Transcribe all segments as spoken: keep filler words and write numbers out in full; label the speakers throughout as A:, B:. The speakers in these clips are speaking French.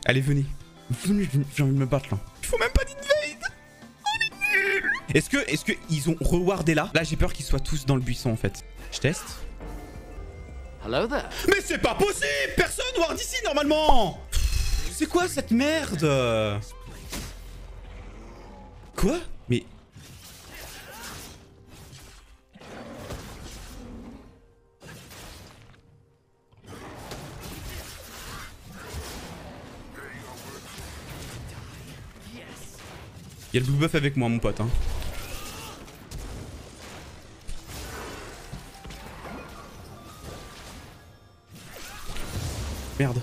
A: Allez, venez. Venez, j'ai envie de me battre là. Il faut même pas d'invade. Est-ce que, est-ce que ils ont rewardé là? Là, j'ai peur qu'ils soient tous dans le buisson en fait. Je teste.
B: Hello there.
A: Mais c'est pas possible. Personne ward ici normalement. C'est quoi cette merde? Quoi? Mais... Il y a le blue buff avec moi, mon pote. Hein. Merde.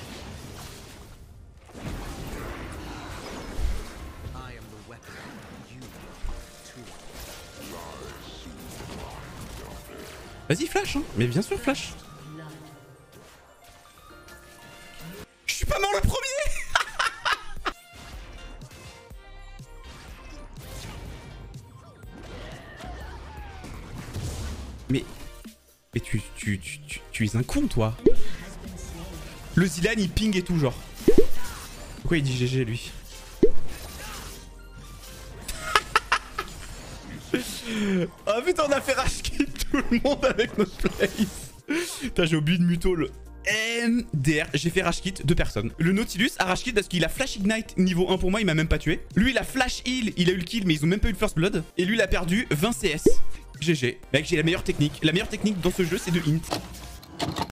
A: Vas-y, flash, hein. Mais bien sûr, flash. Je suis pas mort le premier. Mais... Mais tu, tu, tu, tu, tu es un con, toi. Le Zilan, il ping et tout, genre. Pourquoi il dit G G, lui? Oh putain, on a fait rage kit tout le monde avec notre place. Putain, j'ai oublié de muto le M D R. J'ai fait rage kit deux personnes. Le Nautilus a rage kit parce qu'il a flash ignite niveau un pour moi, il m'a même pas tué. Lui, il a flash heal, il a eu le kill, mais ils ont même pas eu le first blood. Et lui, il a perdu vingt C S. G G. Mec, j'ai la meilleure technique. La meilleure technique dans ce jeu, c'est de int.